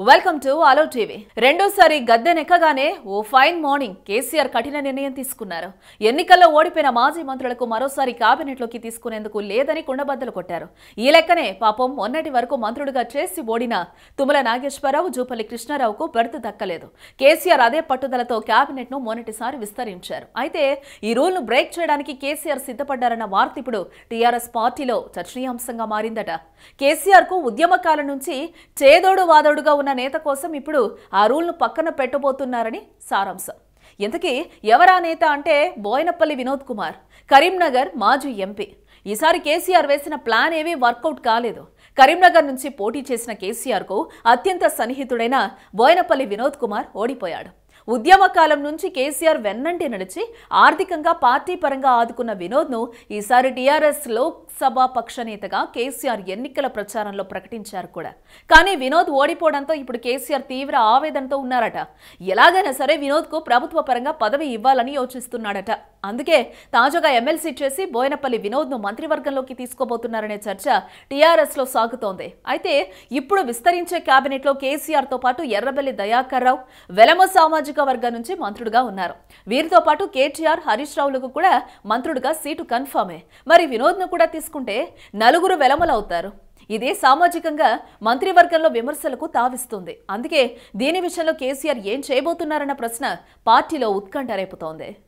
Welcome to అలో TV. రెండోసారి గద్దెనెక్కగానే ఓ ఫైన్ మార్నింగ్ కేసీఆర్ కఠిన నిర్ణయం తీసుకున్నారు. ఎన్నికల్లో ఓడిపోయిన మాజీ మంత్రులకు మరోసారి కేబినెట్లోకి తీసుకునేందుకు లేదని కుండబద్దలు కొట్టారు. ఈ లెక్కనే పాపం మొన్నటి వరకు మంత్రులుగా చేసి ఓడిన తుమ్మల నాగేశ్వరరావు, జూపల్లి కృష్ణారావుకు బెర్త్ దక్కలేదు. కేసీఆర్ అదే పట్టుదలతో కేబినెట్ను మొన్నటిసారి విస్తరించారు. అయితే ఈ రూల్ను బ్రేక్ చేయడానికి కేసీఆర్ సిద్ధపడ్డారన్న వార్త ఇప్పుడు టీఆర్ఎస్ పార్టీలో చర్చనీయాంశంగా మారిందట. కేసీఆర్కు ఉద్యమకాలం నుంచి చేదోడు వాదోడుగా ఉన్న నేత కోసం ఇప్పుడు ఆ రూల్ను పక్కన పెట్టబోతున్నారని సారాంశం. ఇంతకీ ఎవరా నేత అంటే బోయినపల్లి వినోద్ కుమార్, కరీంనగర్ మాజీ ఎంపీ. ఈసారి కేసీఆర్ వేసిన ప్లాన్ ఏవీ వర్కౌట్ కాలేదు. కరీంనగర్ నుంచి పోటీ చేసిన కేసీఆర్కు అత్యంత సన్నిహితుడైన బోయినపల్లి వినోద్ కుమార్ ఓడిపోయాడు. ఉద్యమకాలం నుంచి కేసీఆర్ వెన్నంటి నడిచి ఆర్థికంగా పార్టీ పరంగా ఆదుకున్న వినోద్ను ఈసారి టీఆర్ఎస్ లోక్సభ పక్ష నేతగా కేసీఆర్ ఎన్నికల ప్రచారంలో ప్రకటించారు కూడా. కానీ వినోద్ ఓడిపోవడంతో ఇప్పుడు కేసీఆర్ తీవ్ర ఆవేదనతో ఉన్నారట. ఎలాగైనా సరే వినోద్కు ప్రభుత్వ పరంగా పదవి ఇవ్వాలని యోచిస్తున్నాడట. అందుకే తాజాగా ఎమ్మెల్సీ చేసి బోయినపల్లి వినోద్ను మంత్రివర్గంలోకి తీసుకోబోతున్నారనే చర్చ టీఆర్ఎస్ లో సాగుతోంది. అయితే ఇప్పుడు విస్తరించే కేబినెట్లో కేసీఆర్తో పాటు ఎర్రబెల్లి దయాకర్ రావు వెలమ సామాజిక వర్గం నుంచి మంత్రులుగా ఉన్నారు. వీరితో పాటు KTR, హరీష్ రావులకు కూడా మంత్రులుగా సీటు కన్ఫర్మే. మరి వినోద్ను కూడా తీసుకుంటే నలుగురు వెలమలవుతారు. ఇదే సామాజికంగా మంత్రివర్గంలో విమర్శలకు తావిస్తుంది. అందుకే దీని విషయంలో కేసీఆర్ ఏం చేయబోతున్నారన్న ప్రశ్న పార్టీలో ఉత్కంఠ రేపుతోంది.